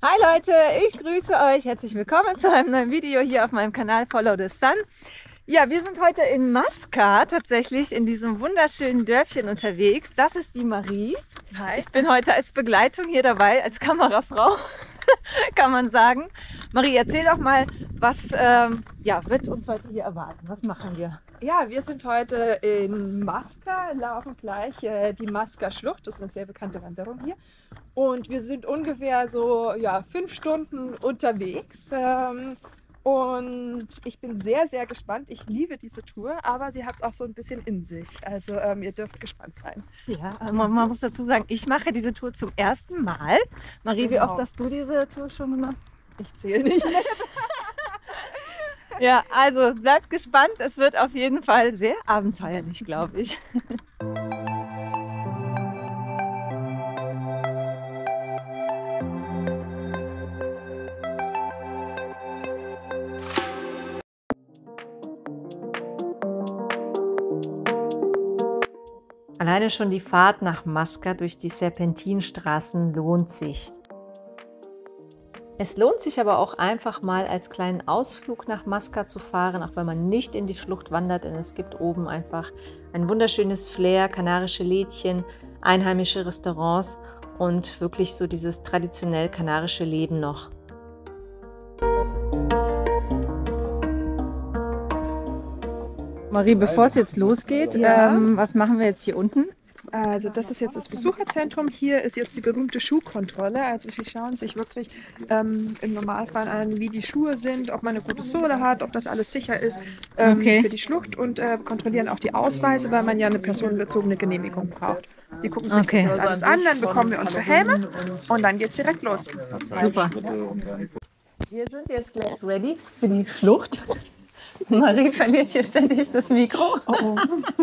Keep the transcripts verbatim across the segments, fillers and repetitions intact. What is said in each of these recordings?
Hi Leute, ich grüße euch. Herzlich willkommen zu einem neuen Video hier auf meinem Kanal Follow the Sun. Ja, wir sind heute in Masca, tatsächlich in diesem wunderschönen Dörfchen unterwegs. Das ist die Marie. Hi. Ich bin heute als Begleitung hier dabei, als Kamerafrau, kann man sagen. Marie, erzähl doch mal, was ähm, ja, wird uns heute hier erwarten? Was machen wir? Ja, wir sind heute in Masca, laufen gleich äh, die Masca-Schlucht. Das ist eine sehr bekannte Wanderung hier. Und wir sind ungefähr so ja, fünf Stunden unterwegs. Ähm, und ich bin sehr, sehr gespannt. Ich liebe diese Tour, aber sie hat es auch so ein bisschen in sich. Also ähm, ihr dürft gespannt sein. Ja, man, man muss dazu sagen, ich mache diese Tour zum ersten Mal. Marie, Genau. wie oft hast du diese Tour schon gemacht? Ich zähle nicht. Ja, also bleibt gespannt. Es wird auf jeden Fall sehr abenteuerlich, glaube ich. Alleine schon die Fahrt nach Masca durch die Serpentinstraßen lohnt sich. Es lohnt sich aber auch einfach mal als kleinen Ausflug nach Masca zu fahren, auch wenn man nicht in die Schlucht wandert, denn es gibt oben einfach ein wunderschönes Flair, kanarische Lädchen, einheimische Restaurants und wirklich so dieses traditionell kanarische Leben noch. Marie, bevor es jetzt losgeht, Ja. ähm, was machen wir jetzt hier unten? Also das ist jetzt das Besucherzentrum. Hier ist jetzt die berühmte Schuhkontrolle. Also sie schauen sich wirklich ähm, im Normalfall an, wie die Schuhe sind, ob man eine gute Sohle hat, ob das alles sicher ist ähm, Okay. für die Schlucht und äh, kontrollieren auch die Ausweise, weil man ja eine personenbezogene Genehmigung braucht. Die gucken sich Okay. das jetzt alles an, dann bekommen wir unsere Helme und dann geht's direkt los. Super. Wir sind jetzt gleich ready für die Schlucht. Marie verliert hier ständig das Mikro. Oh.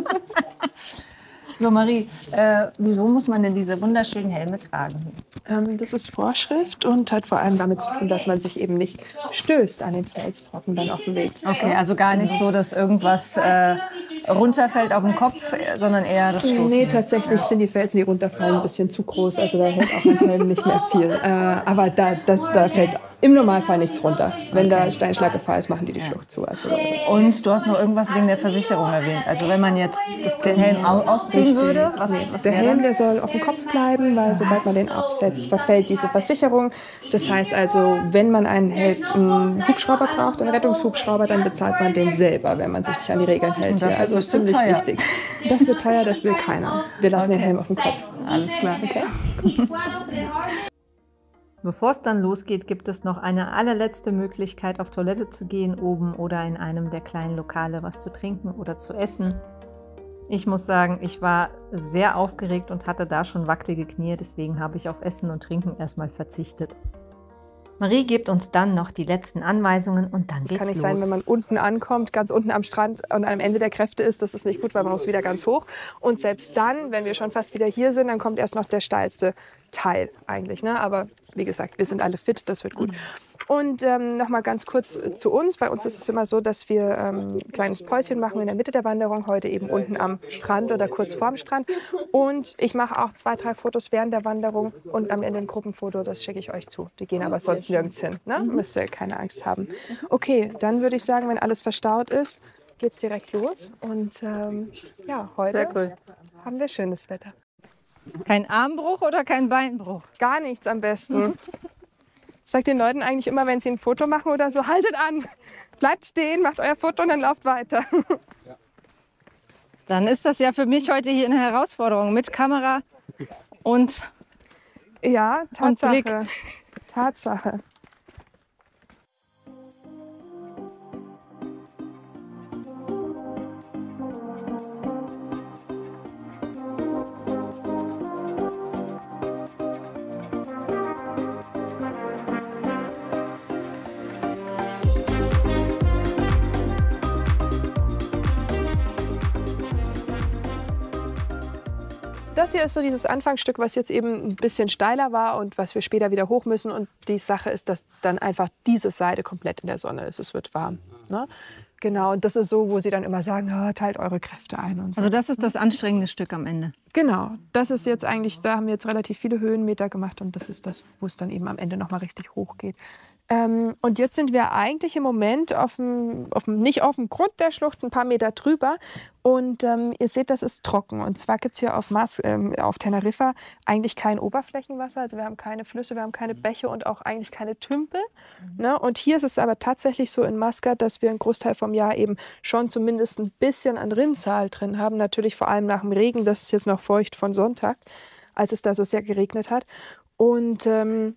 So Marie, äh, wieso muss man denn diese wunderschönen Helme tragen? Ähm, das ist Vorschrift und hat vor allem damit zu tun, dass man sich eben nicht stößt an den Felsbrocken dann auf dem Weg. Okay, also gar nicht so, dass irgendwas äh, runterfällt auf den Kopf, sondern eher das Stoßen. Nee, tatsächlich sind die Felsen, die runterfallen, ein bisschen zu groß. Also da hält auch ein Helm nicht mehr viel. Äh, aber da, da, da fällt im Normalfall nichts runter. Wenn da Steinschlaggefahr ist, machen die die Schlucht zu. Also, Und du hast noch irgendwas wegen der Versicherung erwähnt. Also wenn man jetzt das, den Helm au ausziehen Richtig. würde, was, Nee, was der wäre Helm, dann? der soll auf dem Kopf bleiben, weil sobald man den absetzt, verfällt diese Versicherung. Das heißt also, wenn man einen, Hel einen Hubschrauber braucht, einen Rettungshubschrauber, dann bezahlt man den selber, wenn man sich nicht an die Regeln hält. Und das Hier. wird Also bestimmt ziemlich teuer. wichtig. Das wird teuer, das will keiner. Wir lassen den Helm auf dem Kopf. Alles klar. Okay? Bevor es dann losgeht, gibt es noch eine allerletzte Möglichkeit, auf Toilette zu gehen, oben oder in einem der kleinen Lokale was zu trinken oder zu essen. Ich muss sagen, ich war sehr aufgeregt und hatte da schon wackelige Knie, deswegen habe ich auf Essen und Trinken erstmal verzichtet. Marie gibt uns dann noch die letzten Anweisungen und dann Das geht's kann nicht los. sein, wenn man unten ankommt, ganz unten am Strand und am Ende der Kräfte ist, das ist nicht gut, weil man muss wieder ganz hoch. Und selbst dann, wenn wir schon fast wieder hier sind, dann kommt erst noch der steilste Teil eigentlich. Ne? Aber wie gesagt, wir sind alle fit, das wird gut. Und ähm, noch mal ganz kurz zu uns. Bei uns ist es immer so, dass wir ähm, ein kleines Päuschen machen in der Mitte der Wanderung, heute eben unten am Strand oder kurz vorm Strand. Und ich mache auch zwei, drei Fotos während der Wanderung und am Ende ein Gruppenfoto, das schicke ich euch zu. Die gehen aber sonst nirgends hin. Ne? Müsst ihr keine Angst haben. Okay, dann würde ich sagen, wenn alles verstaut ist, geht's direkt los. Und ähm, ja, heute Sehr cool. haben wir schönes Wetter. Kein Armbruch oder kein Beinbruch? Gar nichts am besten. Ich sage den Leuten eigentlich immer, wenn sie ein Foto machen oder so, haltet an, bleibt stehen, macht euer Foto und dann lauft weiter. Dann ist das ja für mich heute hier eine Herausforderung mit Kamera und Ja, Und Blick. Tatsache. Tatsache. Das hier ist so dieses Anfangsstück, was jetzt eben ein bisschen steiler war und was wir später wieder hoch müssen. Und die Sache ist, dass dann einfach diese Seite komplett in der Sonne ist. Es wird warm. Ne? Genau, und das ist so, wo sie dann immer sagen, oh, teilt eure Kräfte ein und so. Also das ist das anstrengende Stück am Ende. Genau, das ist jetzt eigentlich, da haben wir jetzt relativ viele Höhenmeter gemacht und das ist das, wo es dann eben am Ende nochmal richtig hoch geht. Ähm, und jetzt sind wir eigentlich im Moment auf dem, auf dem, nicht auf dem Grund der Schlucht, ein paar Meter drüber. Und ähm, ihr seht, das ist trocken. Und zwar gibt es hier auf, Mas, ähm, auf Teneriffa eigentlich kein Oberflächenwasser. Also wir haben keine Flüsse, wir haben keine Bäche und auch eigentlich keine Tümpel. Mhm. Ne? Und hier ist es aber tatsächlich so in Maskat, dass wir einen Großteil vom Jahr eben schon zumindest ein bisschen an Rinnsal drin haben. Natürlich vor allem nach dem Regen, das ist jetzt noch feucht von Sonntag, als es da so sehr geregnet hat. Und ähm,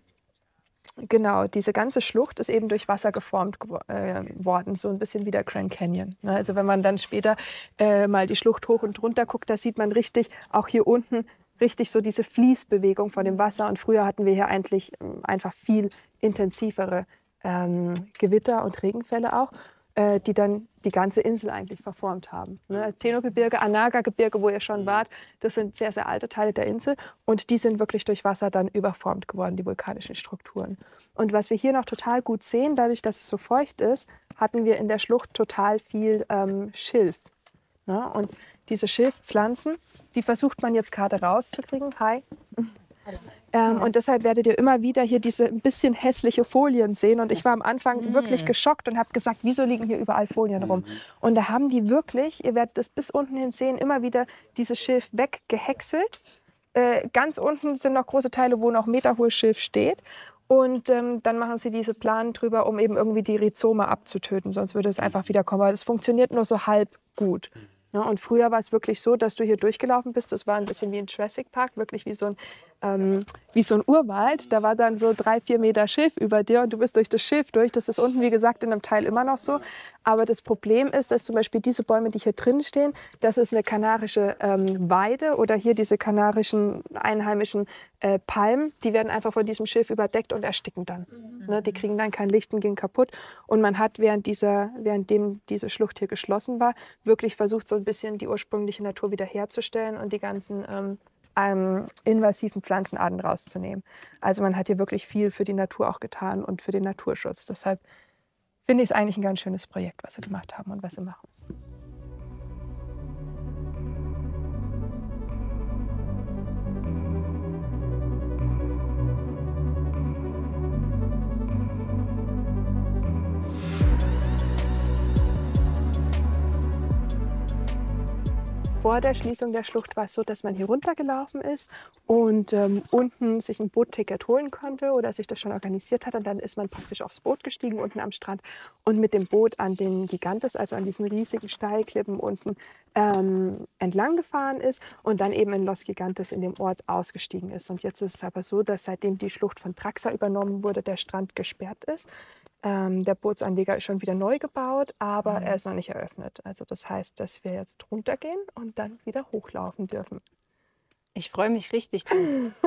genau, diese ganze Schlucht ist eben durch Wasser geformt äh, worden, so ein bisschen wie der Grand Canyon. Ne? Also wenn man dann später äh, mal die Schlucht hoch und runter guckt, da sieht man richtig, auch hier unten, richtig so diese Fließbewegung von dem Wasser. Und früher hatten wir hier eigentlich einfach viel intensivere ähm, Gewitter und Regenfälle auch, äh, die dann die ganze Insel eigentlich verformt haben. Ne? Teno-Gebirge, Anaga-Gebirge, wo ihr schon wart, das sind sehr, sehr alte Teile der Insel und die sind wirklich durch Wasser dann überformt geworden, die vulkanischen Strukturen. Und was wir hier noch total gut sehen, dadurch, dass es so feucht ist, hatten wir in der Schlucht total viel ähm, Schilf. Ne? Und diese Schilfpflanzen, die versucht man jetzt gerade rauszukriegen. Hi. Ähm, und deshalb werdet ihr immer wieder hier diese ein bisschen hässliche Folien sehen. Und ich war am Anfang mm. wirklich geschockt und habe gesagt, wieso liegen hier überall Folien rum? Und da haben die wirklich, ihr werdet es bis unten hin sehen, immer wieder dieses Schilf weggehäckselt. Äh, ganz unten sind noch große Teile, wo noch meterhohes Schilf steht. Und ähm, dann machen sie diese Planen drüber, um eben irgendwie die Rhizome abzutöten. Sonst würde es einfach wieder kommen. Aber das funktioniert nur so halb gut. Ja, und früher war es wirklich so, dass du hier durchgelaufen bist. Das war ein bisschen wie ein Jurassic Park, wirklich wie so ein, ähm, wie so ein Urwald. Da war dann so drei, vier Meter Schilf über dir und du bist durch das Schilf durch. Das ist unten, wie gesagt, in einem Teil immer noch so. Aber das Problem ist, dass zum Beispiel diese Bäume, die hier drin stehen, das ist eine kanarische ähm, Weide oder hier diese kanarischen einheimischen äh, Palmen, die werden einfach von diesem Schilf überdeckt und ersticken dann. Mhm. Ne, die kriegen dann kein Licht und gehen kaputt. Und man hat während dieser, währenddem diese Schlucht hier geschlossen war, wirklich versucht, so ein bisschen die ursprüngliche Natur wiederherzustellen und die ganzen ähm, ähm, invasiven Pflanzenarten rauszunehmen. Also man hat hier wirklich viel für die Natur auch getan und für den Naturschutz. Deshalb finde ich es eigentlich ein ganz schönes Projekt, was sie gemacht haben und was sie machen. Vor der Schließung der Schlucht war es so, dass man hier runtergelaufen ist und ähm, unten sich ein Bootticket holen konnte oder sich das schon organisiert hat. Und dann ist man praktisch aufs Boot gestiegen unten am Strand und mit dem Boot an den Gigantes, also an diesen riesigen Steilklippen unten ähm, entlang gefahren ist und dann eben in Los Gigantes in dem Ort ausgestiegen ist. Und jetzt ist es aber so, dass seitdem die Schlucht von Traxa übernommen wurde, der Strand gesperrt ist. Ähm, der Bootsanleger ist schon wieder neu gebaut, aber mhm. er ist noch nicht eröffnet. Also das heißt, dass wir jetzt runtergehen und dann wieder hochlaufen dürfen. Ich freue mich richtig drauf.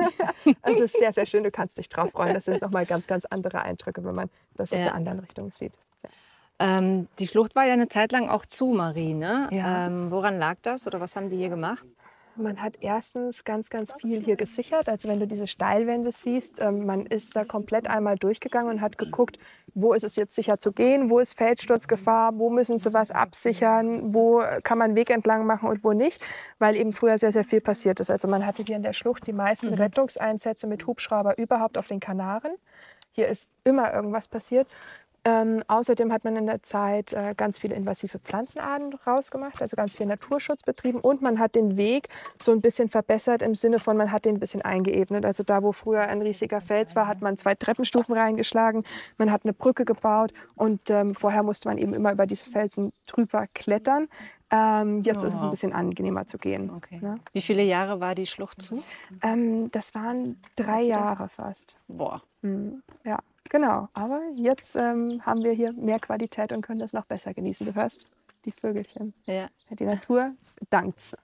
Also es ist sehr, sehr schön, du kannst dich drauf freuen. Das sind nochmal ganz, ganz andere Eindrücke, wenn man das aus ja. der anderen Richtung sieht. Ja. Ähm, die Schlucht war ja eine Zeit lang auch zu, Marie, ne? Ja. Ähm, woran lag das oder was haben die hier gemacht? Man hat erstens ganz, ganz viel hier gesichert. Also wenn du diese Steilwände siehst, ähm, man ist da komplett einmal durchgegangen und hat geguckt, wo ist es jetzt sicher zu gehen, wo ist Feldsturzgefahr, wo müssen sie was absichern, wo kann man Weg entlang machen und wo nicht, weil eben früher sehr, sehr viel passiert ist. Also man hatte hier in der Schlucht die meisten mhm. Rettungseinsätze mit Hubschrauber überhaupt auf den Kanaren. Hier ist immer irgendwas passiert. Ähm, außerdem hat man in der Zeit äh, ganz viele invasive Pflanzenarten rausgemacht, also ganz viel Naturschutz betrieben und man hat den Weg so ein bisschen verbessert im Sinne von, man hat den ein bisschen eingeebnet. Also da, wo früher ein riesiger Fels war, hat man zwei Treppenstufen reingeschlagen, man hat eine Brücke gebaut und ähm, vorher musste man eben immer über diese Felsen drüber klettern. Ähm, jetzt oh. ist es ein bisschen angenehmer zu gehen. Okay. Ne? Wie viele Jahre war die Schlucht zu? Ähm, das waren drei Jahre fast. Boah. Mhm. Ja. Genau, aber jetzt ähm, haben wir hier mehr Qualität und können das noch besser genießen. Du hörst die Vögelchen. Ja. Die Natur dankt's.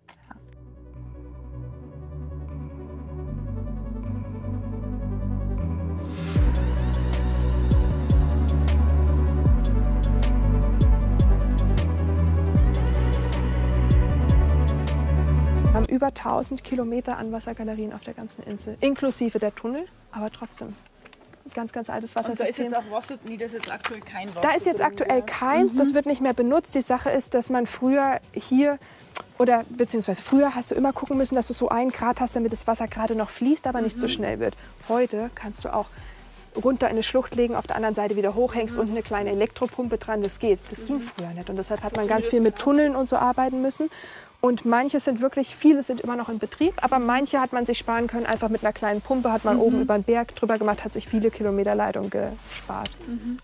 Wir haben über tausend Kilometer an Wassergalerien auf der ganzen Insel, inklusive der Tunnel, aber trotzdem. ganz, ganz altes Und da ist Wassersystem. jetzt auch Wasser, nee, da ist jetzt aktuell kein Wasser. Da ist jetzt drin, aktuell gell? keins, das wird nicht mehr benutzt. Die Sache ist, dass man früher hier, oder beziehungsweise früher hast du immer gucken müssen, dass du so einen Grad hast, damit das Wasser gerade noch fließt, aber nicht so schnell wird. Heute kannst du auch runter in eine Schlucht legen, auf der anderen Seite wieder hochhängst und eine kleine Elektropumpe dran, das geht. Das ging früher nicht und deshalb hat man ganz viel mit Tunneln und so arbeiten müssen. Und manche sind wirklich, viele sind immer noch in Betrieb, aber manche hat man sich sparen können, einfach mit einer kleinen Pumpe hat man oben über den Berg drüber gemacht, hat sich viele Kilometer Leitung gespart. Mhm.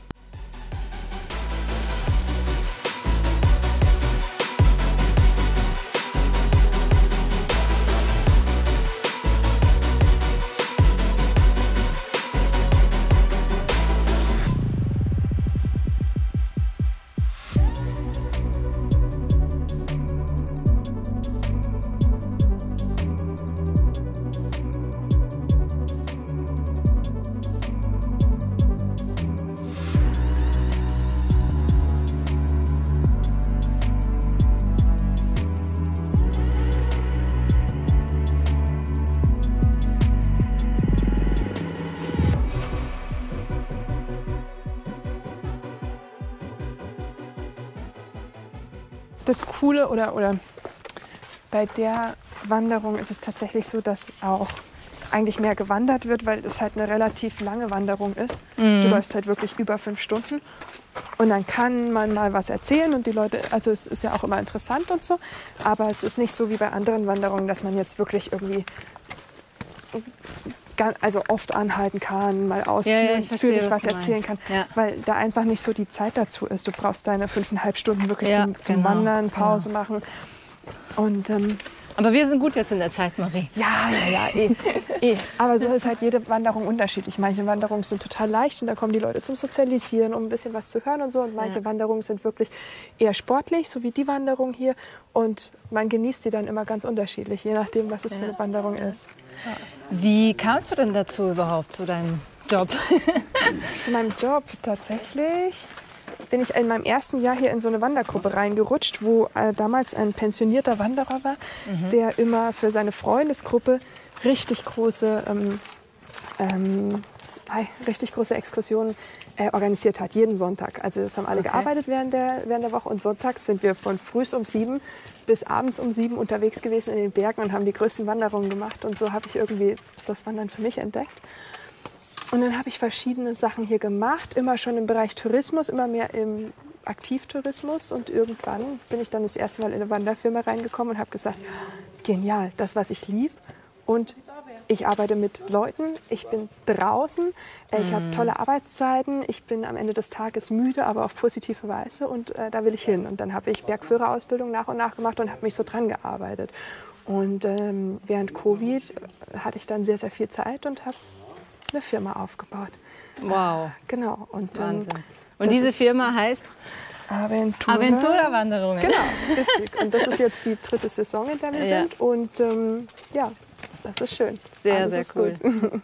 Das Coole oder, oder bei der Wanderung ist es tatsächlich so, dass auch eigentlich mehr gewandert wird, weil es halt eine relativ lange Wanderung ist. Mhm. Du läufst halt wirklich über fünf Stunden und dann kann man mal was erzählen und die Leute, also es ist ja auch immer interessant und so, aber es ist nicht so wie bei anderen Wanderungen, dass man jetzt wirklich irgendwie ga- also oft anhalten kann, mal Ja, ja, ich ausführlich verstehe, was was du erzählen kann, Ja. weil da einfach nicht so die Zeit dazu ist. Du brauchst deine fünfeinhalb Stunden wirklich Ja, zum, zum genau, Wandern, Pause machen. Und ähm, Aber wir sind gut jetzt in der Zeit, Marie. ja, ja, ja, eh, eh. Aber so ist halt jede Wanderung unterschiedlich. Manche Wanderungen sind total leicht und da kommen die Leute zum Sozialisieren, um ein bisschen was zu hören und so. Und manche Ja. Wanderungen sind wirklich eher sportlich, so wie die Wanderung hier. Und man genießt die dann immer ganz unterschiedlich, je nachdem, was es für eine Wanderung ist. Wie kamst du denn dazu überhaupt, zu deinem Job? Zu meinem Job tatsächlich bin ich in meinem ersten Jahr hier in so eine Wandergruppe reingerutscht, wo äh, damals ein pensionierter Wanderer war, der immer für seine Freundesgruppe richtig große, ähm, ähm, ei, richtig große Exkursionen äh, organisiert hat, jeden Sonntag. Also das haben alle Okay. gearbeitet während der, während der Woche und sonntags sind wir von früh um sieben bis abends um sieben unterwegs gewesen in den Bergen und haben die größten Wanderungen gemacht. Und so habe ich irgendwie das Wandern für mich entdeckt. Und dann habe ich verschiedene Sachen hier gemacht, immer schon im Bereich Tourismus, immer mehr im Aktivtourismus. Und irgendwann bin ich dann das erste Mal in eine Wanderfirma reingekommen und habe gesagt, genial, das, was ich liebe. Und ich arbeite mit Leuten, ich bin draußen, äh, ich habe tolle Arbeitszeiten, ich bin am Ende des Tages müde, aber auf positive Weise und äh, da will ich hin. Und dann habe ich Bergführerausbildung nach und nach gemacht und habe mich so dran gearbeitet. Und ähm, während Covid hatte ich dann sehr, sehr viel Zeit und habe eine Firma aufgebaut. Wow, Genau. Und, ähm, Wahnsinn. Und das diese ist Firma heißt Aventura. Aventura-Wanderungen. Genau, richtig. Und das ist jetzt die dritte Saison, in der wir Ja. sind. Und ähm, ja, das ist schön. Sehr, Alles sehr ist cool. gut.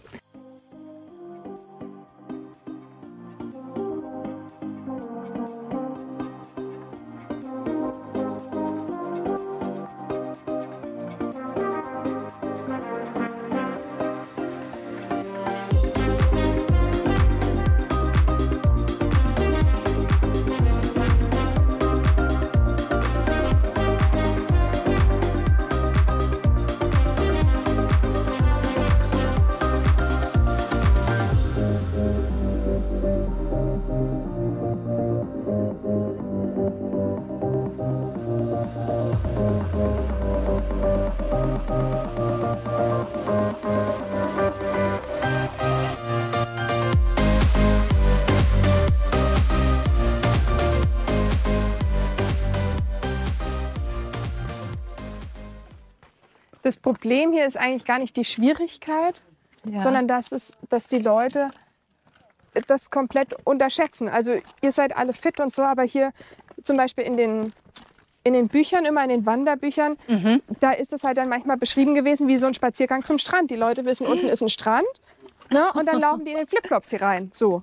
Das Problem hier ist eigentlich gar nicht die Schwierigkeit, Ja. sondern dass, es, dass die Leute das komplett unterschätzen. Also ihr seid alle fit und so, aber hier zum Beispiel in den, in den Büchern, immer in den Wanderbüchern, Mhm. da ist es halt dann manchmal beschrieben gewesen wie so ein Spaziergang zum Strand. Die Leute wissen, unten ist ein Strand, ne, und dann laufen die in den Flipflops hier rein. So.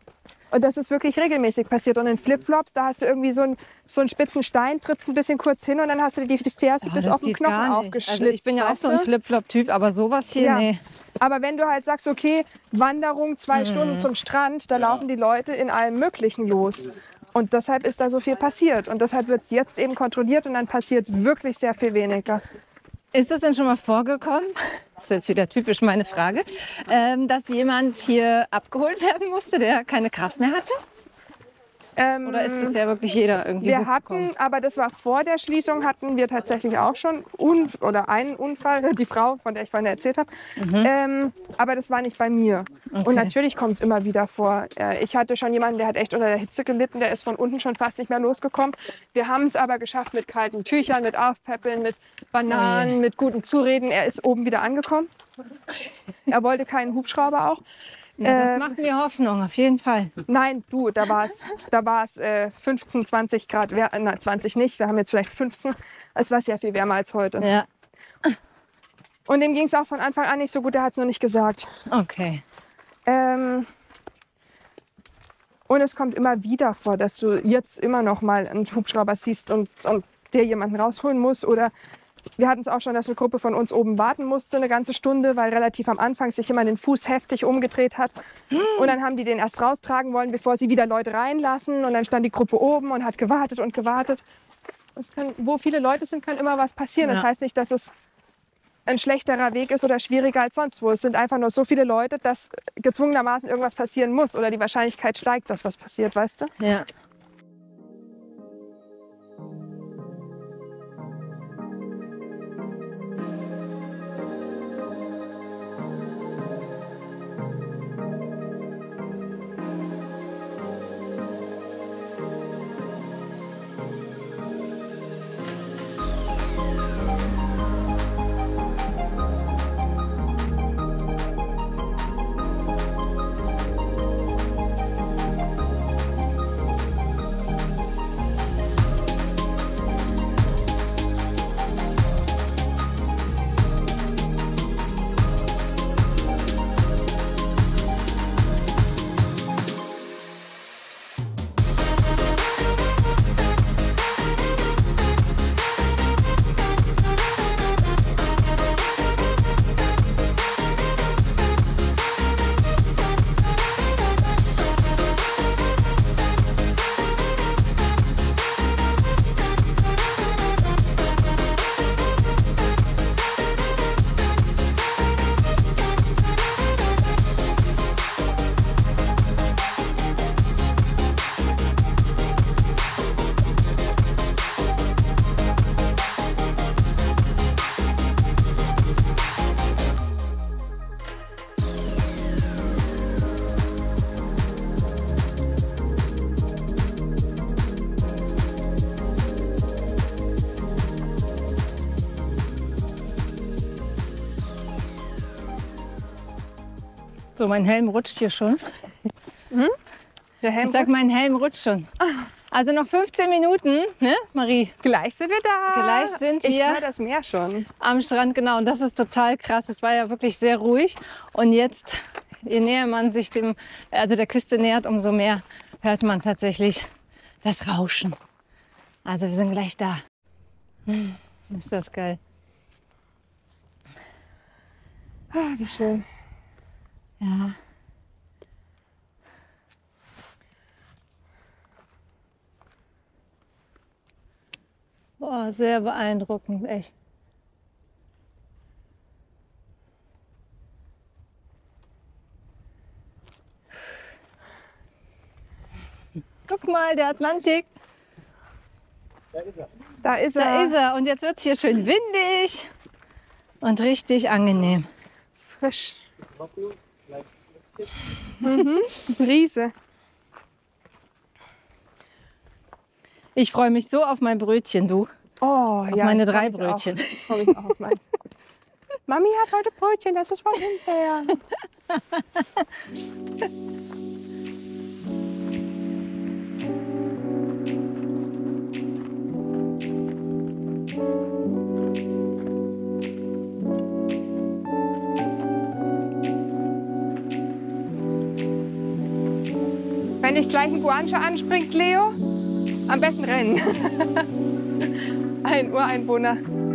Und das ist wirklich regelmäßig passiert. Und in Flipflops, da hast du irgendwie so einen, so einen spitzen Stein, trittst ein bisschen kurz hin und dann hast du die, die Ferse Oh, bis das auf den geht Knochen gar nicht. aufgeschlitzt. Also ich bin ja auch weißt so ein du? Flip-Flop-Typ, aber sowas hier, Ja. nee. Aber wenn du halt sagst, okay, Wanderung, zwei Stunden zum Strand, da laufen die Leute in allem Möglichen los. Und deshalb ist da so viel passiert. Und deshalb wird es jetzt eben kontrolliert und dann passiert wirklich sehr viel weniger. Ist es denn schon mal vorgekommen, das ist jetzt wieder typisch meine Frage, ähm, dass jemand hier abgeholt werden musste, der keine Kraft mehr hatte? Ähm, Oder ist bisher wirklich jeder irgendwie wir hochgekommen? hatten, aber das war vor der Schließung, hatten wir tatsächlich auch schon Unf oder einen Unfall, die Frau, von der ich vorhin erzählt habe. Mhm. Ähm, aber das war nicht bei mir. Okay. Und natürlich kommt es immer wieder vor. Äh, ich hatte schon jemanden, der hat echt unter der Hitze gelitten, der ist von unten schon fast nicht mehr losgekommen. Wir haben es aber geschafft mit kalten Tüchern, mit Aufpäppeln, mit Bananen, Oh je. mit gutem Zureden. Er ist oben wieder angekommen. Er wollte keinen Hubschrauber auch. Ja, das Ähm, macht mir Hoffnung, auf jeden Fall. Nein, du, da war es da war's, äh, fünfzehn, zwanzig Grad, wär- na, zwanzig nicht, wir haben jetzt vielleicht fünfzehn. Es war sehr viel wärmer als heute. Ja, Und dem ging es auch von Anfang an nicht so gut, der hat es nur nicht gesagt. okay. Ähm, und es kommt immer wieder vor, dass du jetzt immer noch mal einen Hubschrauber siehst und, und dir jemanden rausholen musst. Oder wir hatten es auch schon, dass eine Gruppe von uns oben warten musste, eine ganze Stunde, weil relativ am Anfang sich jemand den Fuß heftig umgedreht hat. Und dann haben die den erst raustragen wollen, bevor sie wieder Leute reinlassen. Und dann stand die Gruppe oben und hat gewartet und gewartet. Es kann, wo viele Leute sind, kann immer was passieren. Das Ja. heißt nicht, dass es ein schlechterer Weg ist oder schwieriger als sonst wo. Es sind einfach nur so viele Leute, dass gezwungenermaßen irgendwas passieren muss. Oder die Wahrscheinlichkeit steigt, dass was passiert, weißt du? Ja. So, mein Helm rutscht hier schon. Der Helm Ich sag, mein Helm rutscht schon. Also noch fünfzehn Minuten, ne, Marie? Gleich sind wir da. Gleich sind Ich wir- höre das Meer schon. Am Strand, genau. Und das ist total krass. Es war ja wirklich sehr ruhig. Und jetzt, je näher man sich dem, also der Küste nähert, umso mehr hört man tatsächlich das Rauschen. Also wir sind gleich da. Hm, ist das geil. Ah, wie schön. Ja. Boah, sehr beeindruckend, echt. Guck mal, der Atlantik. Da ist er. Da ist er. Und jetzt wird es hier schön windig und richtig angenehm. Frisch. Mhm. Brise. Ich freue mich so auf mein Brötchen, du. Oh, Auf ja. meine ich freu drei mich Brötchen. Auch. Ich freue mich auch auf meins. Mami hat heute Brötchen, das ist von hinterher. Wenn dich gleich ein Guanche anspringt, Leo, am besten rennen. Ein Ureinwohner.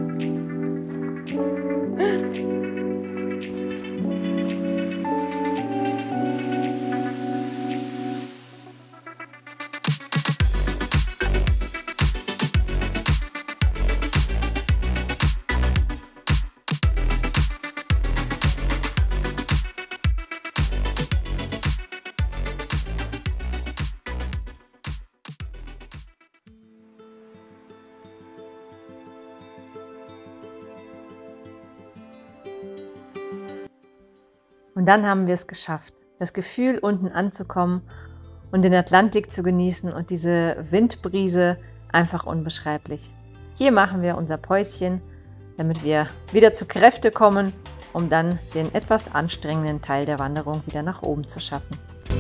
Und dann haben wir es geschafft, das Gefühl, unten anzukommen und den Atlantik zu genießen und diese Windbrise einfach unbeschreiblich. Hier machen wir unser Päuschen, damit wir wieder zu Kräfte kommen, um dann den etwas anstrengenden Teil der Wanderung wieder nach oben zu schaffen.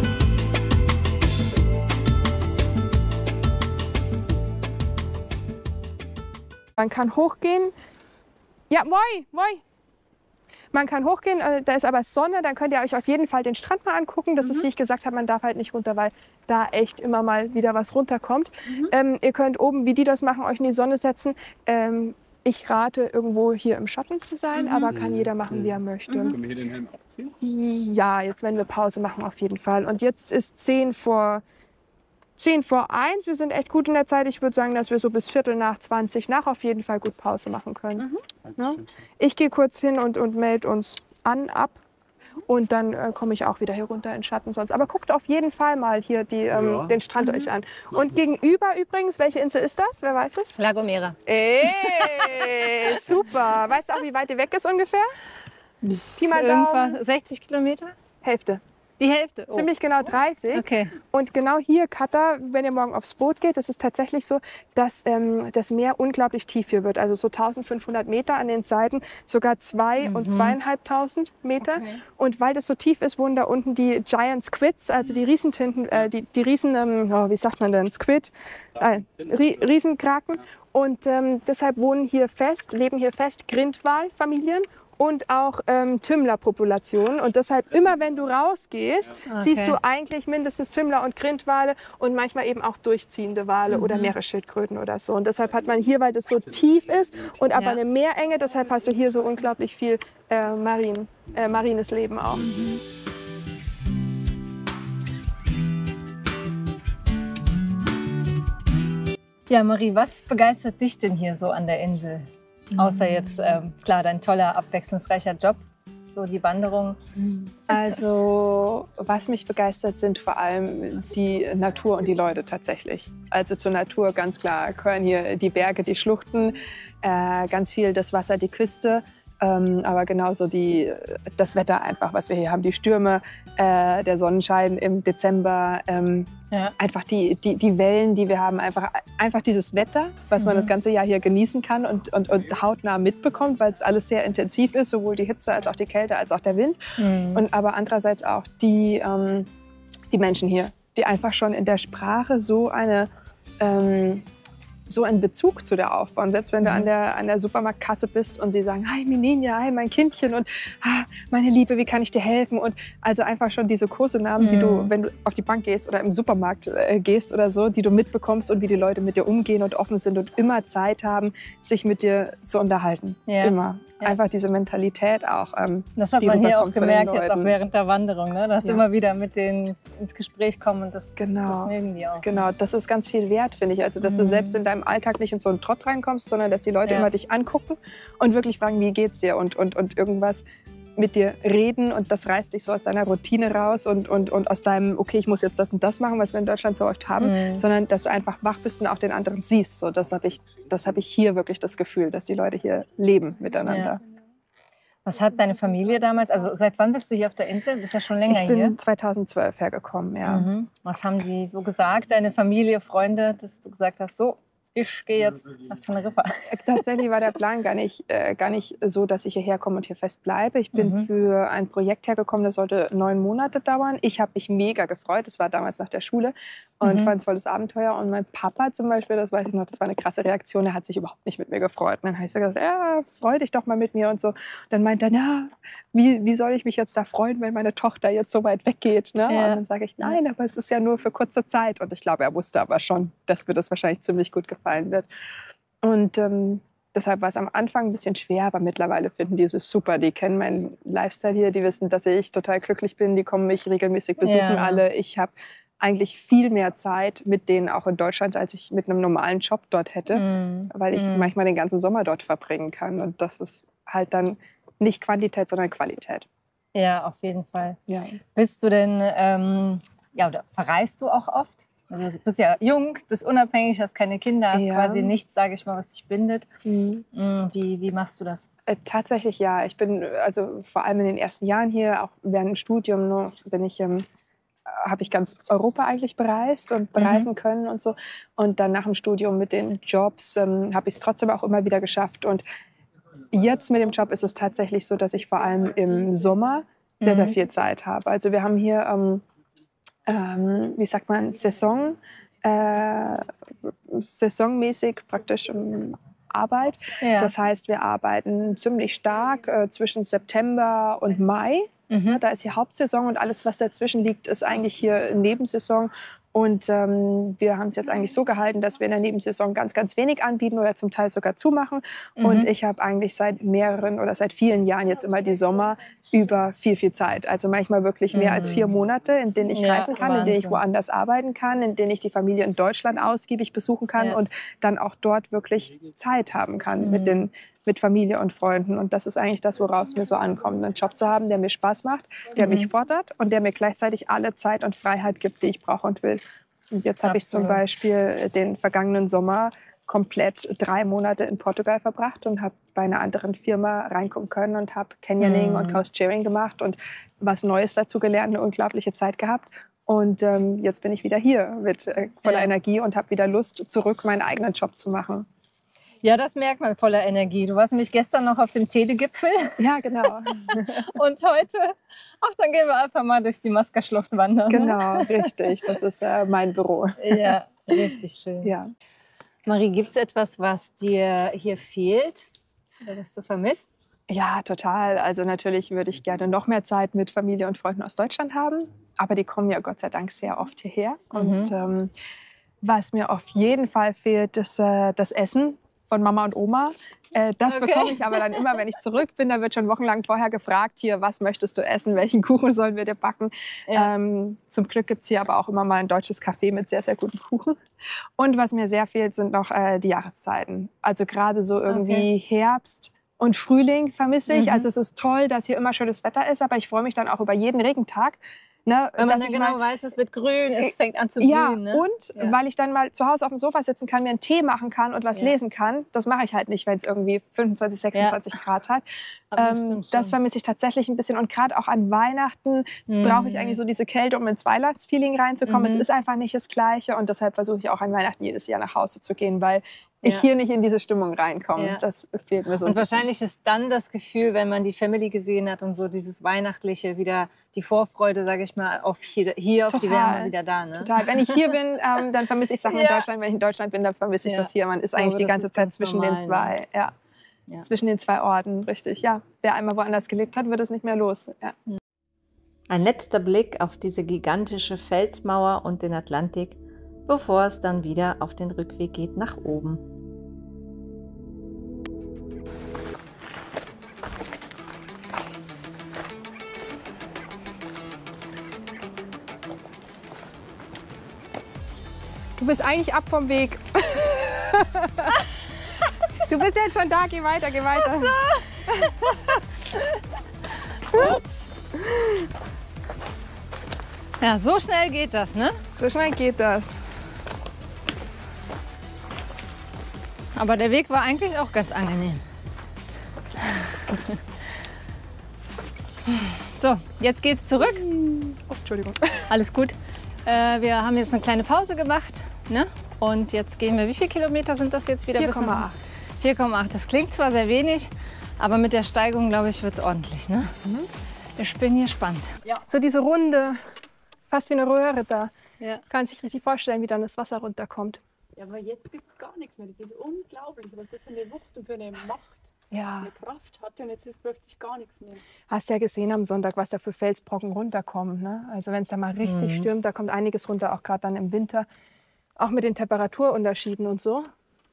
Man kann hochgehen. Ja, moi, moi. Man kann hochgehen, da ist aber Sonne, dann könnt ihr euch auf jeden Fall den Strand mal angucken. Das mhm. ist, wie ich gesagt habe, man darf halt nicht runter, weil da echt immer mal wieder was runterkommt. Mhm. Ähm, ihr könnt oben, wie die das machen, euch in die Sonne setzen. Ähm, ich rate, irgendwo hier im Schatten zu sein, mhm. aber kann jeder machen, wie er möchte. Mhm. Können wir hier den Helm abziehen? Ja, jetzt werden wir Pause machen auf jeden Fall. Und jetzt ist zehn vor eins. Wir sind echt gut in der Zeit. Ich würde sagen, dass wir so bis Viertel nach zwanzig nach auf jeden Fall gut Pause machen können. Mhm. Ja? Ich gehe kurz hin und, und melde uns an, ab. Und dann äh, komme ich auch wieder hier runter in Schatten sonst. Aber guckt auf jeden Fall mal hier die, ähm, ja. den Strand mhm. euch an. Und gegenüber übrigens, welche Insel ist das? Wer weiß es? La Gomera. Ey, super. Weißt du auch, wie weit die weg ist ungefähr? Pi mal Daumen. sechzig Kilometer? Hälfte. Die Hälfte? Oh. Ziemlich genau dreißig. Okay. Und genau hier, Katha, wenn ihr morgen aufs Boot geht, ist es tatsächlich so, dass ähm, das Meer unglaublich tief hier wird. Also so eintausendfünfhundert Meter an den Seiten, sogar zwei mhm. und zweieinhalbtausend Meter. Okay. Und weil das so tief ist, wohnen da unten die Giant Squids, also die Riesentinten, äh, die, die Riesen, ähm, oh, wie sagt man denn, Squid, äh, Riesenkraken. Und ähm, deshalb wohnen hier fest, leben hier fest Grindwalfamilien. Und auch ähm, Tümmlerpopulationen. Und deshalb, immer wenn du rausgehst, okay. siehst du eigentlich mindestens Tümmler und Grindwale und manchmal eben auch durchziehende Wale mhm. oder Meeresschildkröten oder so. Und deshalb hat man hier, weil das so tief ist und aber ja. eine Meerenge, deshalb hast du hier so unglaublich viel äh, Marin, äh, marines Leben auch. Mhm. Ja, Marie, was begeistert dich denn hier so an der Insel? Außer jetzt, ähm, klar, dein toller, abwechslungsreicher Job, so die Wanderung. Also, was mich begeistert, sind vor allem die Natur und die Leute tatsächlich. Also zur Natur ganz klar gehören hier die Berge, die Schluchten, äh, ganz viel das Wasser, die Küste. Ähm, aber genauso die, das Wetter einfach, was wir hier haben, die Stürme, äh, der Sonnenschein im Dezember, ähm, ja. einfach die, die, die Wellen, die wir haben, einfach, einfach dieses Wetter, was mhm. man das ganze Jahr hier genießen kann und, und, und hautnah mitbekommt, weil es alles sehr intensiv ist, sowohl die Hitze als auch die Kälte als auch der Wind. Mhm. Und aber andererseits auch die, ähm, die Menschen hier, die einfach schon in der Sprache so eine ähm, so einen Bezug zu der aufbauen. Selbst wenn du an der, an der Supermarktkasse bist und sie sagen, hi Mininja, hi mein Kindchen und ah, meine Liebe, wie kann ich dir helfen? Und also einfach schon diese Kosenamen, mhm. die du, wenn du auf die Bank gehst oder im Supermarkt äh, gehst oder so, die du mitbekommst und wie die Leute mit dir umgehen und offen sind und immer Zeit haben, sich mit dir zu unterhalten. Ja. Immer. Ja. Einfach diese Mentalität auch. Ähm, das hat man hier auch gemerkt, jetzt auch während der Wanderung, ne? Dass ja. immer wieder mit denen ins Gespräch kommen und das, genau. das mögen die auch. Genau, das ist ganz viel wert, finde ich. Also, dass mhm. du selbst in deinem Alltag nicht in so einen Trott reinkommst, sondern dass die Leute ja. immer dich angucken und wirklich fragen, wie geht's dir und, und, und irgendwas mit dir reden und das reißt dich so aus deiner Routine raus und, und, und aus deinem, okay, ich muss jetzt das und das machen, was wir in Deutschland so oft haben, mhm. sondern dass du einfach wach bist und auch den anderen siehst. So, das habe ich, das hab ich hier wirklich das Gefühl, dass die Leute hier leben miteinander. Ja. Was hat deine Familie damals, also seit wann bist du hier auf der Insel? Bist ja schon länger hier. Ich bin hier? zweitausendzwölf hergekommen, ja. Mhm. Was haben die so gesagt, deine Familie, Freunde, dass du gesagt hast, so, ich gehe jetzt nach Teneriffa? Tatsächlich war der Plan gar nicht, äh, gar nicht so, dass ich hierher komme und hier fest bleibe. Ich bin Mhm. für ein Projekt hergekommen, das sollte neun Monate dauern. Ich habe mich mega gefreut. Das war damals nach der Schule und Mhm. fand es volles Abenteuer. Und mein Papa zum Beispiel, das weiß ich noch, das war eine krasse Reaktion. Der hat sich überhaupt nicht mit mir gefreut. Und dann habe ich so gesagt, ja, freu dich doch mal mit mir und so. Und dann meint er, ja, wie, wie soll ich mich jetzt da freuen, wenn meine Tochter jetzt so weit weggeht? Ne? Ja. Und dann sage ich, nein, aber es ist ja nur für kurze Zeit. Und ich glaube, er wusste aber schon, dass mir das wahrscheinlich ziemlich gut gefallen wird. Und ähm, deshalb war es am Anfang ein bisschen schwer, aber mittlerweile finden die es super. Die kennen meinen Lifestyle hier, die wissen, dass ich total glücklich bin. Die kommen mich regelmäßig besuchen Ja. alle. Ich habe eigentlich viel mehr Zeit mit denen auch in Deutschland, als ich mit einem normalen Job dort hätte, Mhm. weil ich Mhm. manchmal den ganzen Sommer dort verbringen kann. Und das ist halt dann nicht Quantität, sondern Qualität. Ja, auf jeden Fall. Ja. Bist du denn, ähm, ja, oder verreist du auch oft? Also du bist ja jung, bist unabhängig, hast keine Kinder, hast Ja. quasi nichts, sage ich mal, was dich bindet. Mhm. Mhm. Wie, wie machst du das? Äh, tatsächlich ja. Ich bin äh, also vor allem in den ersten Jahren hier, auch während dem Studium, noch, bin ich, ähm, habe ich ganz Europa eigentlich bereist und bereisen können und so. Und dann nach dem Studium mit den Jobs ähm, habe ich es trotzdem auch immer wieder geschafft. Und jetzt mit dem Job ist es tatsächlich so, dass ich vor allem im Sommer sehr, sehr Mhm. viel Zeit habe. Also wir haben hier, ähm, ähm, wie sagt man, Saison, äh, saisonmäßig praktisch ähm, Arbeit. Ja. Das heißt, wir arbeiten ziemlich stark äh, zwischen September und Mai. Mhm. Da ist die Hauptsaison und alles, was dazwischen liegt, ist eigentlich hier Nebensaison. Und ähm, wir haben es jetzt eigentlich so gehalten, dass wir in der Nebensaison ganz, ganz wenig anbieten oder zum Teil sogar zumachen. Mhm. Und ich habe eigentlich seit mehreren oder seit vielen Jahren jetzt immer die Sommer über viel, viel Zeit. Also manchmal wirklich mehr als vier Monate, in denen ich Ja, reisen kann, in denen ich Wahnsinn. woanders arbeiten kann, in denen ich die Familie in Deutschland ausgiebig besuchen kann Ja. und dann auch dort wirklich Zeit haben kann Mhm. mit, den, mit Familie und Freunden. Und das ist eigentlich das, woraus es mir so ankommt. Einen Job zu haben, der mir Spaß macht, der Mhm. mich fordert und der mir gleichzeitig alle Zeit und Freiheit gibt, die ich brauche und will. Und jetzt habe ich zum Absolut. Beispiel den vergangenen Sommer komplett drei Monate in Portugal verbracht und habe bei einer anderen Firma reingucken können und habe Canyoning Mhm. und Coast-Sharing gemacht und was Neues dazu gelernt, eine unglaubliche Zeit gehabt. Und ähm, jetzt bin ich wieder hier mit äh, voller Ja. Energie und habe wieder Lust, zurück meinen eigenen Job zu machen. Ja, das merkt man voller Energie. Du warst nämlich gestern noch auf dem Telegipfel Ja, genau. und heute, ach, dann gehen wir einfach mal durch die Masca-Schlucht wandern. ne? Genau, richtig. Das ist äh, mein Büro. Ja, richtig schön. Ja. Marie, gibt es etwas, was dir hier fehlt oder was du vermisst? Ja, total. Also natürlich würde ich gerne noch mehr Zeit mit Familie und Freunden aus Deutschland haben. Aber die kommen ja Gott sei Dank sehr oft hierher. Und ähm, was mir auf jeden Fall fehlt, ist äh, das Essen von Mama und Oma. Äh, das Okay. bekomme ich aber dann immer, wenn ich zurück bin. Da wird schon wochenlang vorher gefragt, hier, was möchtest du essen, welchen Kuchen sollen wir dir backen. Ja. Ähm, zum Glück gibt es hier aber auch immer mal ein deutsches Café mit sehr, sehr guten Kuchen. Und was mir sehr fehlt, sind noch äh, die Jahreszeiten. Also gerade so irgendwie Herbst und Frühling vermisse ich. Mhm. Also es ist toll, dass hier immer schönes Wetter ist, aber ich freue mich dann auch über jeden Regentag. Ne, Wenn man dass dann ich genau mal- weiß, es wird grün, es Äh, fängt an zu ja, blühen. Ne? und Ja. weil ich dann mal zu Hause auf dem Sofa sitzen kann, mir einen Tee machen kann und was Ja. lesen kann. Das mache ich halt nicht, wenn es irgendwie fünfundzwanzig, sechsundzwanzig Grad hat. Aber das Ähm, stimmt das schon. vermisse ich tatsächlich ein bisschen. Und gerade auch an Weihnachten brauche ich eigentlich so diese Kälte, um ins Weihnachtsfeeling reinzukommen. Mhm. Es ist einfach nicht das Gleiche. Und deshalb versuche ich auch an Weihnachten jedes Jahr nach Hause zu gehen, weil ich Ja. hier nicht in diese Stimmung reinkomme. Ja. Das fehlt mir so ein Und bisschen. wahrscheinlich ist dann das Gefühl, wenn man die Family gesehen hat und so dieses Weihnachtliche, wieder die Vorfreude, sage ich mal, auf hier, hier auf die Total. Wärme wieder da. Ne? Total. Wenn ich hier bin, ähm, dann vermisse ich Sachen in Ja. Deutschland. Wenn ich in Deutschland bin, dann vermisse ich Ja. das hier. Man ist Ich glaube, eigentlich die das ganze ist Zeit ganz zwischen normal, den zwei. Ja. Ja. Zwischen den zwei Orten, richtig. Ja. Wer einmal woanders gelebt hat, wird es nicht mehr los. Ja. Ein letzter Blick auf diese gigantische Felsmauer und den Atlantik, bevor es dann wieder auf den Rückweg geht nach oben. Du bist eigentlich ab vom Weg. Du bist jetzt schon da, geh weiter, geh weiter. Ja, so schnell geht das, ne? So schnell geht das. Aber der Weg war eigentlich auch ganz angenehm. So, jetzt geht's zurück. Oh, Entschuldigung. Alles gut. Äh, wir haben jetzt eine kleine Pause gemacht. Ne? Und jetzt gehen wir, wie viele Kilometer sind das jetzt wieder? vier Komma acht. vier Komma acht. Das klingt zwar sehr wenig, aber mit der Steigung, glaube ich, wird es ordentlich. Ne? Mhm. Ich bin gespannt. Ja. So diese Runde, fast wie eine Röhre da. Ja. Kann sich richtig vorstellen, wie dann das Wasser runterkommt. Ja, aber jetzt gibt es gar nichts mehr. Das ist unglaublich, was das für eine Wucht und für eine Macht, Ja. eine Kraft hat. Und jetzt ist plötzlich gar nichts mehr. Hast ja gesehen am Sonntag, was da für Felsbrocken runterkommen. Ne? Also wenn es da mal richtig Mhm. stürmt, da kommt einiges runter, auch gerade dann im Winter. Auch mit den Temperaturunterschieden und so.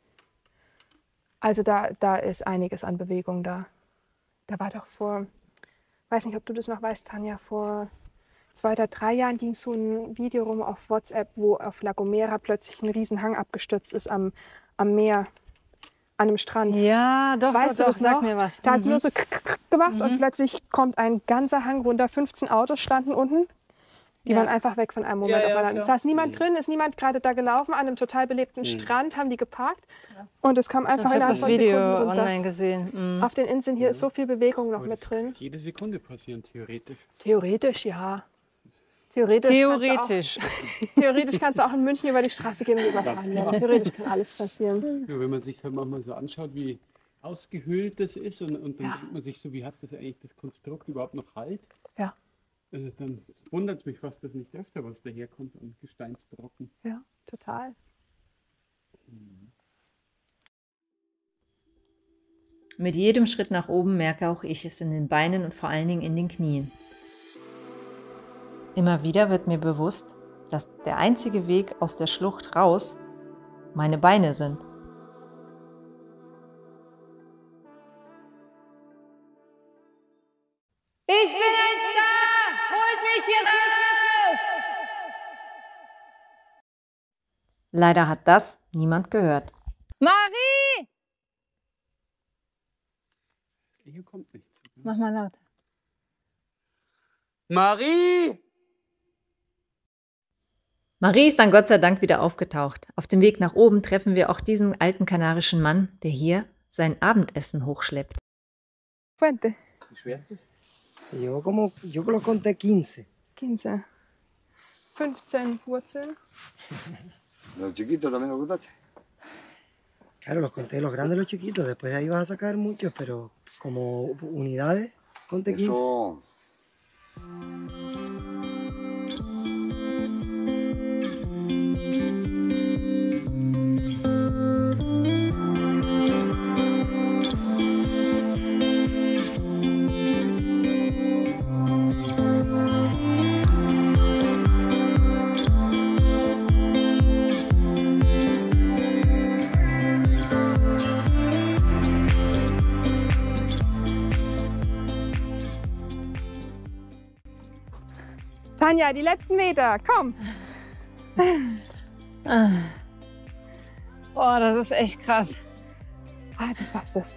Also da, da ist einiges an Bewegung da. Da war doch vor, weiß nicht, ob du das noch weißt, Tanja, vor zwei oder drei Jahren ging so ein Video rum auf WhatsApp, wo auf La Gomera plötzlich ein Riesenhang abgestürzt ist am, am Meer, an einem Strand. Ja, doch, Weißt doch, du das sag noch? mir was. Da hat es Mhm. nur so krr, krr gemacht Mhm. und plötzlich kommt ein ganzer Hang runter. fünfzehn Autos standen unten. Die Ja. waren einfach weg von einem Moment Ja, auf ja, den anderen. Es klar. saß niemand drin, ist niemand gerade da gelaufen. An einem total belebten Strand haben die geparkt. Und es kam einfach Ich habe innerhalb das von Video Sekunden runter. online gesehen. Mhm. Auf den Inseln hier ist so viel Bewegung noch Aber mit das drin. kann jede Sekunde passieren, theoretisch. Theoretisch, ja. Theoretisch, Theoretisch. Kannst du auch, theoretisch kannst du auch in München über die Straße gehen und überfahren werden. Theoretisch kann alles passieren. Ja, wenn man sich halt manchmal so anschaut, wie ausgehöhlt das ist und, und dann Ja. denkt man sich so, wie hat das eigentlich das Konstrukt überhaupt noch Halt? Ja. Äh, dann wundert es mich fast, dass nicht öfter was daherkommt an Gesteinsbrocken. Ja, total. Mit jedem Schritt nach oben merke auch ich es in den Beinen und vor allen Dingen in den Knien. Immer wieder wird mir bewusst, dass der einzige Weg aus der Schlucht raus meine Beine sind. Ich bin ein Star! Holt mich hier raus! Leider hat das niemand gehört. Marie! Hier kommt nichts. Mach mal laut. Marie! Marie ist dann Gott sei Dank wieder aufgetaucht. Auf dem Weg nach oben treffen wir auch diesen alten kanarischen Mann, der hier sein Abendessen hochschleppt. Fuente. Wie schwer ist das? Se llevó como, yo lo conté quince. quince. fünfzehn Wurzeln. Los chiquitos también los contaste. Claro, los conté los grandes y los chiquitos. Después de ahí vas a sacar muchos, pero como unidades, conté quince. Eso. Tanja, die letzten Meter, komm. Boah, das ist echt krass. Ah, du schaffst es.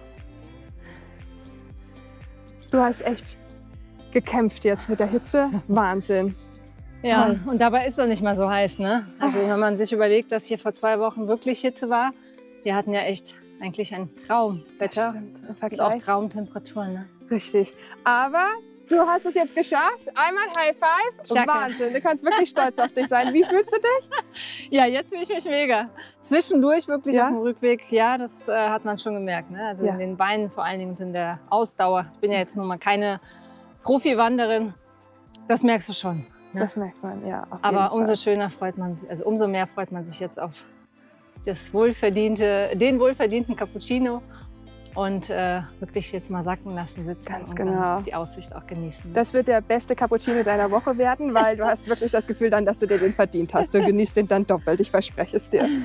Du hast echt gekämpft jetzt mit der Hitze. Wahnsinn. Ja, Toll. und dabei ist es nicht mal so heiß, ne? Also wenn man sich überlegt, dass hier vor zwei Wochen wirklich Hitze war, wir hatten ja echt eigentlich ein Traumwetter Stimmt, im und auch Vergleich. Traumtemperaturen, ne? Richtig. Aber du hast es jetzt geschafft. Einmal High Five. Danke. Wahnsinn. Du kannst wirklich stolz auf dich sein. Wie fühlst du dich? Ja, jetzt fühle ich mich mega. Zwischendurch wirklich Ja? auf dem Rückweg, ja, das äh, hat man schon gemerkt, ne? Also Ja. in den Beinen vor allen Dingen und in der Ausdauer. Ich bin ja jetzt nun mal keine Profi-Wanderin, das merkst du schon. Ne? Das merkt man, ja. Auf Aber jeden umso Fall. schöner freut man sich, also umso mehr freut man sich jetzt auf das wohlverdiente, den wohlverdienten Cappuccino und äh, wirklich jetzt mal sacken lassen, sitzen Ganz und genau. dann die Aussicht auch genießen. Das wird der beste Cappuccino deiner Woche werden, weil du hast wirklich das Gefühl dann, dass du dir den verdient hast. Du genießt den dann doppelt, ich verspreche es dir.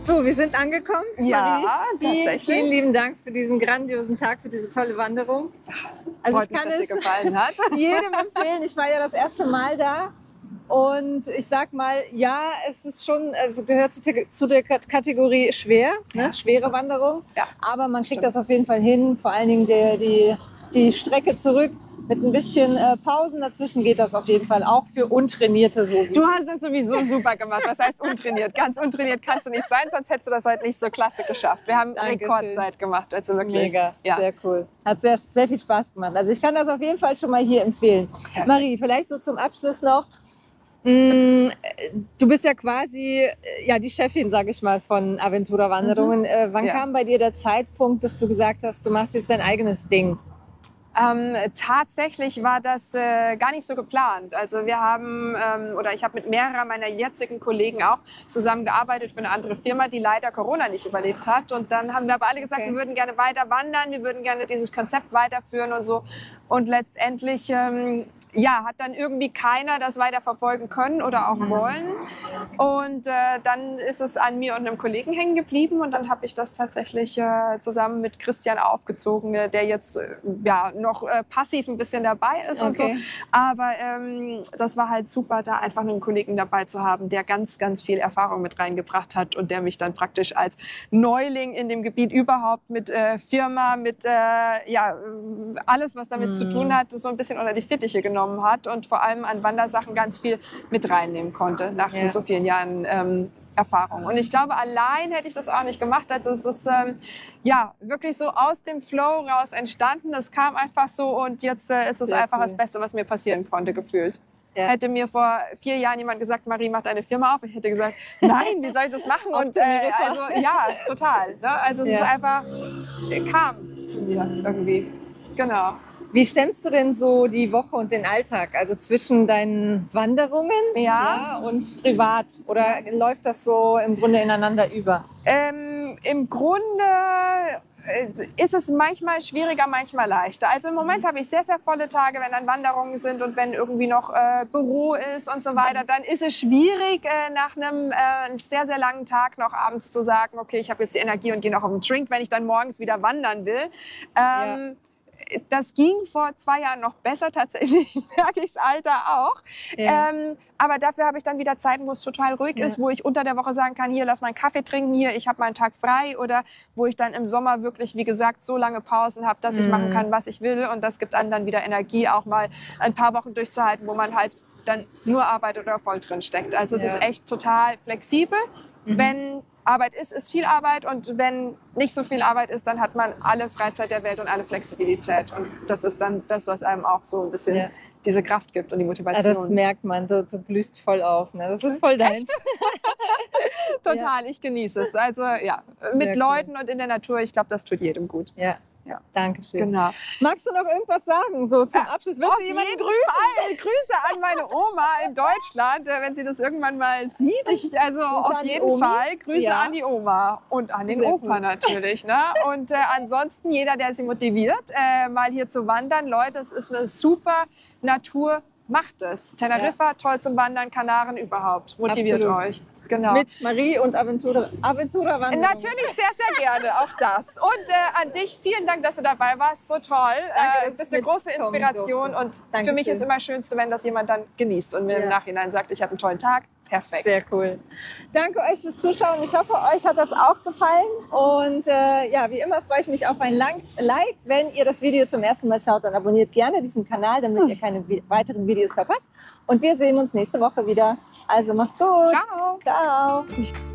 So, wir sind angekommen. Ja, Marie, tatsächlich. Vielen lieben Dank für diesen grandiosen Tag, für diese tolle Wanderung. Also Freut ich kann mich, dass es dir gefallen hat. jedem empfehlen. Ich war ja das erste Mal da. Und ich sag mal, ja, es ist schon, also gehört zu, zu der Kategorie schwer, ne? Schwere Wanderung. Ja. Aber man kriegt das auf jeden Fall hin. Vor allen Dingen die, die, die Strecke zurück. Mit ein bisschen äh, Pausen dazwischen geht das auf jeden Fall auch für Untrainierte so. Wie Du hast es sowieso super gemacht. Was heißt untrainiert? Ganz untrainiert kannst du nicht sein, sonst hättest du das heute nicht so klasse geschafft. Wir haben Dankeschön. Rekordzeit gemacht, also wirklich. Mega, Ja. sehr cool. Hat sehr, sehr viel Spaß gemacht. Also ich kann das auf jeden Fall schon mal hier empfehlen. Perfekt. Marie, vielleicht so zum Abschluss noch. Mm, Du bist ja quasi äh, ja, die Chefin, sage ich mal, von Aventura Wanderungen. Mhm. Äh, wann Ja. kam bei dir der Zeitpunkt, dass du gesagt hast, du machst jetzt dein eigenes Ding? Ähm, tatsächlich war das äh, gar nicht so geplant. Also wir haben, ähm, oder ich habe mit mehreren meiner jetzigen Kollegen auch zusammengearbeitet für eine andere Firma, die leider Corona nicht überlebt hat. Und dann haben wir aber alle gesagt, Okay. wir würden gerne weiter wandern, wir würden gerne dieses Konzept weiterführen und so. Und letztendlich, ähm, ja, hat dann irgendwie keiner das weiter verfolgen können oder auch wollen. Und äh, dann ist es an mir und einem Kollegen hängen geblieben. Und dann habe ich das tatsächlich äh, zusammen mit Christian aufgezogen, äh, der jetzt äh, ja, noch äh, passiv ein bisschen dabei ist und so. Okay. Aber ähm, das war halt super, da einfach einen Kollegen dabei zu haben, der ganz, ganz viel Erfahrung mit reingebracht hat und der mich dann praktisch als Neuling in dem Gebiet überhaupt mit äh, Firma, mit äh, ja, äh, alles, was damit zu tun hat, so ein bisschen unter die Fittiche genommen hat und vor allem an Wandersachen ganz viel mit reinnehmen konnte nach Ja. so vielen Jahren ähm, Erfahrung. Und ich glaube, allein hätte ich das auch nicht gemacht. Also es ist ähm, ja wirklich so aus dem Flow raus entstanden. Es kam einfach so und jetzt äh, ist es Sehr einfach cool. das Beste, was mir passieren konnte, gefühlt. Ja. Hätte mir vor vier Jahren jemand gesagt, Marie, mach deine Firma auf, ich hätte gesagt, nein, wie soll ich das machen? Auf Und äh, Teneriffa. also ja, total. Ne? Also es Ja. ist einfach, äh, kam zu mir irgendwie. Genau. Wie stemmst du denn so die Woche und den Alltag? Also zwischen deinen Wanderungen Ja. und privat? Oder läuft das so im Grunde ineinander über? Ähm, Im Grunde äh, ist es manchmal schwieriger, manchmal leichter. Also im Moment habe ich sehr, sehr volle Tage, wenn dann Wanderungen sind und wenn irgendwie noch äh, Büro ist und so weiter. Dann ist es schwierig, äh, nach einem äh, sehr, sehr langen Tag noch abends zu sagen, okay, ich habe jetzt die Energie und gehe noch auf einen Drink, wenn ich dann morgens wieder wandern will. Ähm, Das ging vor zwei Jahren noch besser tatsächlich, merke ich das Alter auch. Ja. Ähm, aber dafür habe ich dann wieder Zeiten, wo es total ruhig Ja. ist, wo ich unter der Woche sagen kann, hier, lass mal einen Kaffee trinken, hier, ich habe mal einen Tag frei. Oder wo ich dann im Sommer wirklich, wie gesagt, so lange Pausen habe, dass ich Mhm. machen kann, was ich will. Und das gibt einem dann wieder Energie, auch mal ein paar Wochen durchzuhalten, wo man halt dann nur arbeitet oder voll drin steckt. Also es Ja. ist echt total flexibel. Mhm. Wenn Arbeit ist, ist viel Arbeit und wenn nicht so viel Arbeit ist, dann hat man alle Freizeit der Welt und alle Flexibilität und das ist dann das, was einem auch so ein bisschen Ja. diese Kraft gibt und die Ja, Motivation. das merkt man, du, du blühst voll auf. Ne? Das ist voll deins. Total, ich genieße es. Also ja, mit Sehr cool. Leuten und in der Natur, ich glaube, das tut jedem gut. Ja. Ja. Dankeschön. Genau. Magst du noch irgendwas sagen, so zum Ja, Abschluss? Willst Auf du jemanden jeden grüßen? Fall. Grüße an meine Oma in Deutschland, äh, wenn sie das irgendwann mal sieht. Ich, also auf an die jeden Omi. Fall Grüße Ja. an die Oma und an den Sehr Opa cool. natürlich. Ne? Und äh, ansonsten jeder, der sie motiviert, äh, mal hier zu wandern. Leute, es ist eine super Natur. Macht es. Teneriffa, toll zum Wandern, Kanaren überhaupt. Motiviert Absolut. euch. Genau. Mit Marie und Aventura, Aventura Wanderung. Natürlich sehr, sehr gerne, auch das. Und äh, an dich, vielen Dank, dass du dabei warst. So toll. Danke, äh, dass du bist ich eine große mitkommen Inspiration. durfte. Und für Dankeschön. mich ist immer das Schönste, wenn das jemand dann genießt und mir Ja. im Nachhinein sagt, ich hatte einen tollen Tag. Perfekt. Sehr cool. Danke euch fürs Zuschauen. Ich hoffe, euch hat das auch gefallen. Und äh, ja, wie immer freue ich mich auf ein Lang- Like. Wenn ihr das Video zum ersten Mal schaut, dann abonniert gerne diesen Kanal, damit ihr keine vi- weiteren Videos verpasst. Und wir sehen uns nächste Woche wieder. Also macht's gut. Ciao. Ciao.